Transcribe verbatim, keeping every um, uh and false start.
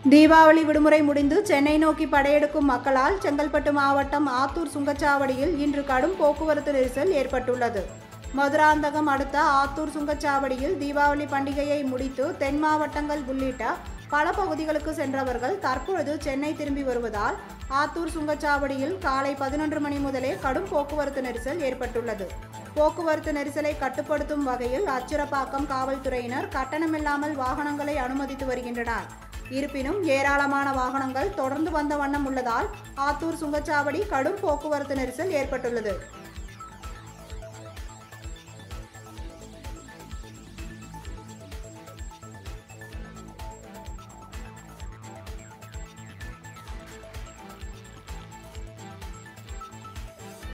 தீபாவளி விடுமுறை முடிந்து சென்னை நோக்கி படையெடுக்கும் மக்களால் செங்கல்பட்டு மாவட்டம் ஆத்தூர் சுங்கச்சாவடியில் இன்று கடும் போக்குவரத்து நெரிசல் ஏற்பட்டுள்ளது. மதுராந்தகம் அடுத்த ஆத்தூர் சுங்கச்சாவடியில் தீபாவளி பண்டிகையை முடித்து தென் மாவட்டங்கள் உள்ளிட்ட பல பகுதிகளுக்கு சென்றவர்கள் தற்பொழுது சென்னை திரும்பி வருவதால் ஆத்தூர் சுங்கச்சாவடியில் காலை பதினொன்று மணி முதலே கடும் போக்குவரத்து நெரிசல் ஏற்பட்டுள்ளது. போக்குவரத்து நெரிசலை கட்டுப்படுத்தும் வகையில் அச்சிரப்பாக்கம் காவல்துறையினர் கட்டணமில்லாமல் வாகனங்களை அனுமதித்து வருகின்றனர். இருப்பினும் ஏராளமான வாகனங்கள் தொடர்ந்து வந்த வண்ணம் உள்ளதால் ஆத்தூர் சுங்கச்சாவடி கடும் போக்குவரத்து நெரிசல் ஏற்பட்டுள்ளது.